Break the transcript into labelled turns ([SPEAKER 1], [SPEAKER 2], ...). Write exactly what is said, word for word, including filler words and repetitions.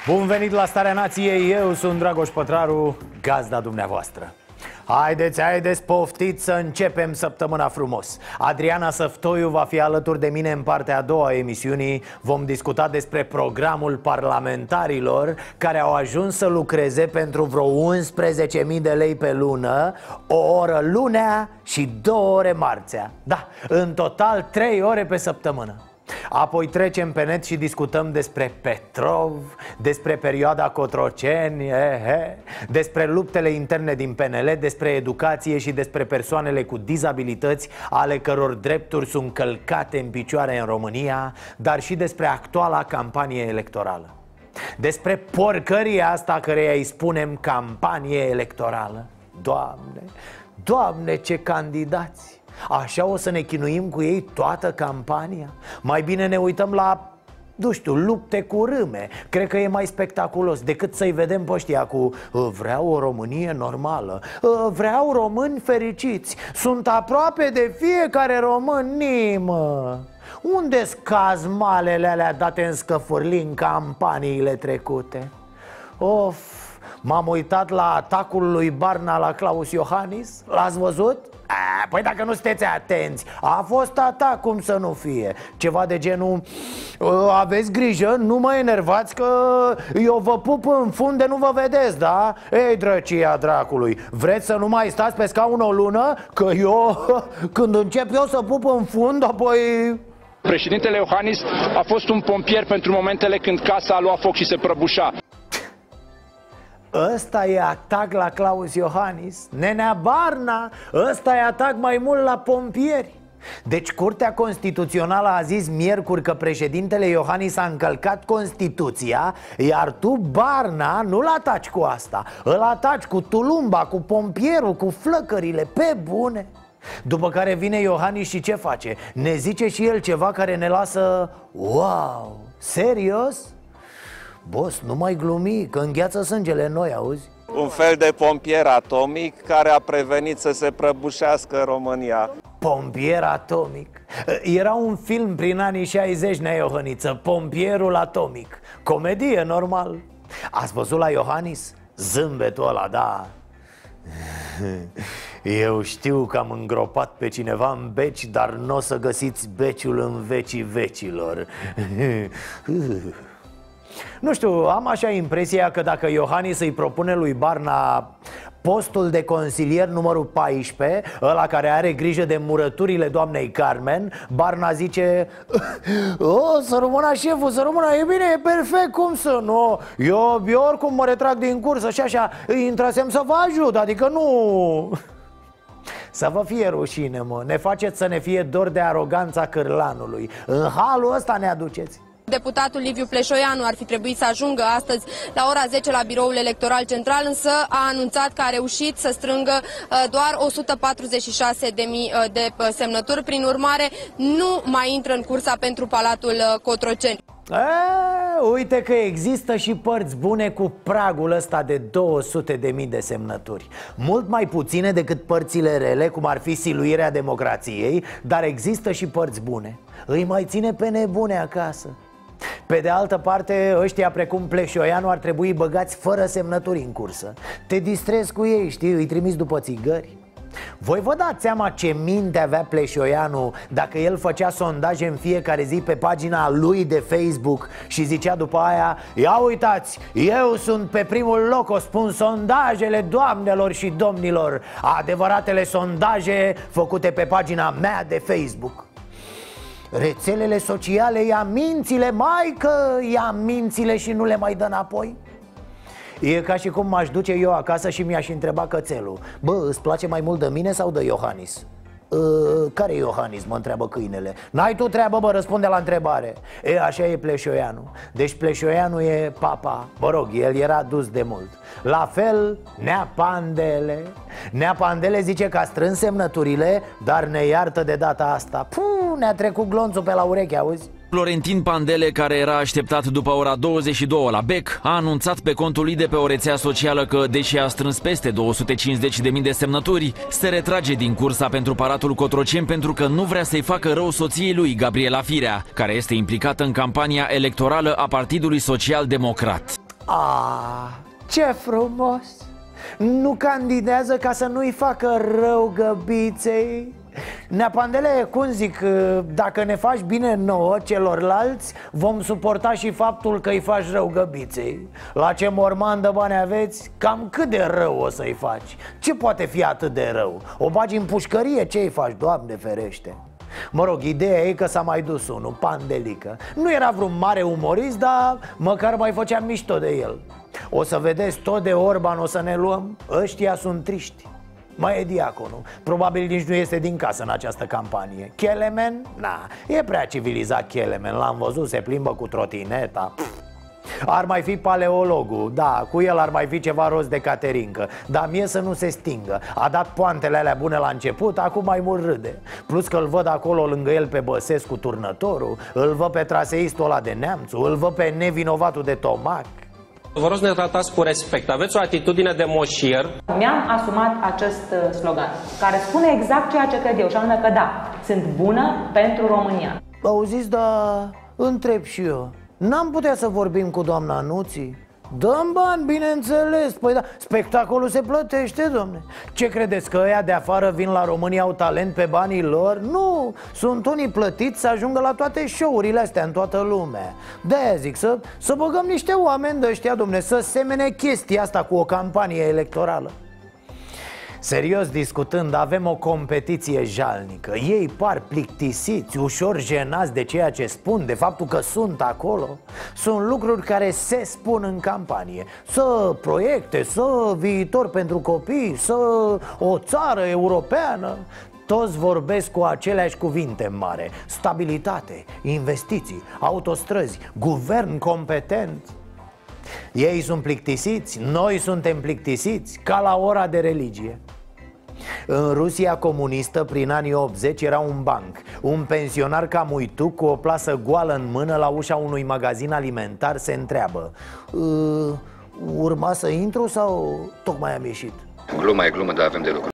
[SPEAKER 1] Bun venit la Starea Nației, eu sunt Dragoș Pătraru, gazda dumneavoastră. Haideți, haideți, poftiți să începem săptămâna frumos. Adriana Săftoiu va fi alături de mine în partea a doua a emisiunii. Vom discuta despre programul parlamentarilor care au ajuns să lucreze pentru vreo unsprezece mii de lei pe lună, o oră lunea și două ore marțea. Da, în total trei ore pe săptămână. Apoi trecem pe net și discutăm despre Petrov, despre perioada Cotroceni, eh, eh, despre luptele interne din P N L, despre educație și despre persoanele cu dizabilități ale căror drepturi sunt călcate în picioare în România, dar și despre actuala campanie electorală. Despre porcăria asta căreia îi spunem campanie electorală. Doamne, Doamne, ce candidați! Așa o să ne chinuim cu ei toată campania? Mai bine ne uităm la, nu știu, lupte cu râme. Cred că e mai spectaculos decât să-i vedem pe ăștia cu vreau o Românie normală, vreau români fericiți, sunt aproape de fiecare român, nimă. Unde-s cazmalele alea date în scăfârli în campaniile trecute? Of, m-am uitat la atacul lui Barna la Claus Iohannis. L-ați văzut? A, păi dacă nu sunteți atenți, a fost atac, cum să nu fie. Ceva de genul: aveți grijă, nu mă enervați că eu vă pup în fund de nu vă vedeți, da? Ei, drăcia dracului, vreți să nu mai stați pe scaun o lună? Că eu, când încep eu să pup în fund, apoi...
[SPEAKER 2] Președintele Iohannis a fost un pompier pentru momentele când casa a luat foc și se prăbușa.
[SPEAKER 1] Ăsta e atac la Claus Iohannis, nenea Barna. Ăsta e atac mai mult la pompieri. Deci Curtea Constituțională a zis miercuri că președintele Iohannis a încălcat Constituția, iar tu, Barna, nu-l ataci cu asta. Îl ataci cu tulumba, cu pompierul, cu flăcările, pe bune. După care vine Iohannis și ce face? Ne zice și el ceva care ne lasă... Wow, serios? Boss, nu mai glumi, că îngheață sângele în noi, auzi?
[SPEAKER 3] Un fel de pompier atomic care a prevenit să se prăbușească România.
[SPEAKER 1] Pompier atomic. Era un film prin anii șaizeci, Nea Iohăniță, Pompierul atomic. Comedie, normal. Ați văzut la Iohannis? Zâmbetul ăla, da. Eu știu că am îngropat pe cineva în beci, dar nu o să găsiți beciul în vecii vecilor. Nu știu, am așa impresia că dacă Iohannis îi propune lui Barna postul de consilier numărul paisprezece, ăla care are grijă de murăturile doamnei Carmen, Barna zice: o, să rămână șeful, să rămână, e bine, e perfect, cum să nu? Eu, eu oricum mă retrag din cursă și așa, intrasem să vă ajut, adică nu... Să vă fie rușine, mă, ne faceți să ne fie dor de aroganța cârlanului. În halul ăsta ne aduceți.
[SPEAKER 4] Deputatul Liviu Pleșoianu ar fi trebuit să ajungă astăzi la ora zece la biroul electoral central, însă a anunțat că a reușit să strângă doar o sută patruzeci și șase de mii de semnături. Prin urmare, nu mai intră în cursa pentru Palatul Cotroceni.
[SPEAKER 1] E, uite că există și părți bune cu pragul ăsta de două sute de mii de semnături. Mult mai puține decât părțile rele, cum ar fi siluirea democrației, dar există și părți bune. Îi mai ține pe nebune acasă. Pe de altă parte, ăștia precum Pleșoianu ar trebui băgați fără semnături în cursă. Te distrezi cu ei, știi, îi trimiți după țigări. Voi vă dați seama ce minte avea Pleșoianu dacă el făcea sondaje în fiecare zi pe pagina lui de Facebook și zicea după aia: ia uitați, eu sunt pe primul loc, o spun sondajele doamnelor și domnilor, adevăratele sondaje făcute pe pagina mea de Facebook. Rețelele sociale ia mințile, mai că ia mințile și nu le mai dă înapoi. E ca și cum m-aș duce eu acasă și mi-aș întreba cățelul: bă, îți place mai mult de mine sau de Iohannis? Uh, care e Iohannis, mă întreabă câinele. N-ai tu treabă, bă, răspunde la întrebare. E, așa e Pleșoianu. Deci Pleșoianu e papa. Mă rog, el era dus de mult. La fel, Nea Pandele. Nea Pandele zice că a strâns semnăturile, dar ne iartă de data asta. Puh, ne-a trecut glonțul pe la ureche, auzi?
[SPEAKER 5] Florentin Pandele, care era așteptat după ora douăzeci și două la bec, a anunțat pe contul lui de pe o rețea socială că, deși a strâns peste două sute cincizeci de mii de semnături, se retrage din cursa pentru Palatul Cotroceni pentru că nu vrea să-i facă rău soției lui, Gabriela Firea, care este implicată în campania electorală a Partidului Social Democrat.
[SPEAKER 1] Ah, ce frumos! Nu candidează ca să nu-i facă rău găbiței? Nea Pandele, cum zic, dacă ne faci bine nouă, celorlalți, vom suporta și faptul că îi faci rău găbiței. La ce morman de bani aveți, cam cât de rău o să-i faci? Ce poate fi atât de rău? O bagi în pușcărie, ce îi faci, Doamne ferește? Mă rog, ideea e că s-a mai dus unul, Pandelică. Nu era vreun mare umorist, dar măcar mai făceam mișto de el. O să vedeți, tot de Orban o să ne luăm. Ăștia sunt triști. Mai e diaconul. Probabil nici nu este din casă în această campanie. Kelemen? Na, e prea civilizat Kelemen. L-am văzut, se plimbă cu trotineta. Pff. Ar mai fi paleologul, da, cu el ar mai fi ceva rost de caterincă. Dar mie să nu se stingă. A dat poantele alea bune la început, acum mai mult râde. Plus că îl văd acolo lângă el pe Băsescu turnătorul, îl văd pe traseistul ăla de Neamțu, îl văd pe nevinovatul de Tomac.
[SPEAKER 6] Vă rog să ne tratați cu respect. Aveți o atitudine de moșier.
[SPEAKER 7] Mi-am asumat acest slogan, care spune exact ceea ce cred eu, și anume că da, sunt bună pentru România.
[SPEAKER 1] Auziți, dar întreb și eu, n-am putea să vorbim cu doamna Nuții? Dăm bani, bineînțeles. Păi da, spectacolul se plătește, domne. Ce credeți, că ăia de afară vin la România, au talent pe banii lor? Nu, sunt unii plătiți să ajungă la toate show-urile astea în toată lumea. De-aia zic, să, să băgăm niște oameni de ăștia, domne, să semene chestia asta cu o campanie electorală. Serios discutând, avem o competiție jalnică. Ei par plictisiți, ușor jenați de ceea ce spun, de faptul că sunt acolo. Sunt lucruri care se spun în campanie. Să proiecte, să viitor pentru copii, să o țară europeană. Toți vorbesc cu aceleași cuvinte în mare: stabilitate, investiții, autostrăzi, guvern competent. Ei sunt plictisiți, noi suntem plictisiți, ca la ora de religie. În Rusia comunistă, prin anii optzeci, era un banc. Un pensionar cam uituc, cu o plasă goală în mână, la ușa unui magazin alimentar, se întreabă: urma să intru sau tocmai am ieșit?
[SPEAKER 8] Gluma e glumă, dar avem de lucru.